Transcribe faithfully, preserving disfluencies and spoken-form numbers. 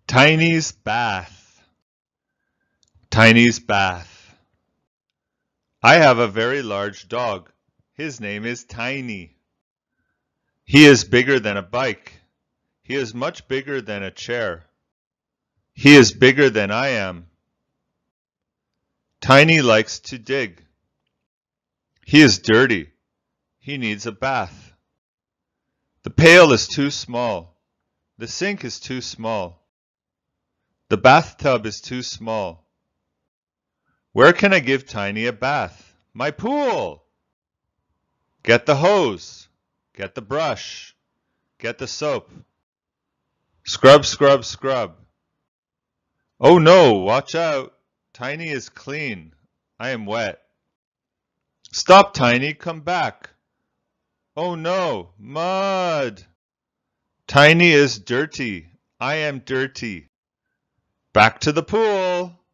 Tiny's bath. Tiny's bath. I have a very large dog. His name is Tiny. He is bigger than a bike. He is much bigger than a chair. He is bigger than I am. Tiny likes to dig. He is dirty. He needs a bath. The pail is too small. The sink is too small. The bathtub is too small. Where can I give Tiny a bath? My pool! Get the hose. Get the brush. Get the soap. Scrub, scrub, scrub. Oh no, watch out. Tiny is clean. I am wet. Stop, Tiny, come back. Oh no, mud. Tiny is dirty. I am dirty. Back to the pool.